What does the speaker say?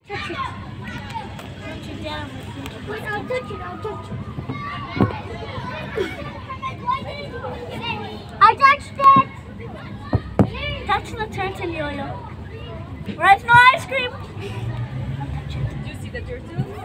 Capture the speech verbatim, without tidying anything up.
Touch it. Touch it down. Wait, I'll touch it. I'll touch it. I touched it. Touch the turtle, Yo-Yo. Where's my ice cream? Did you see the turtle?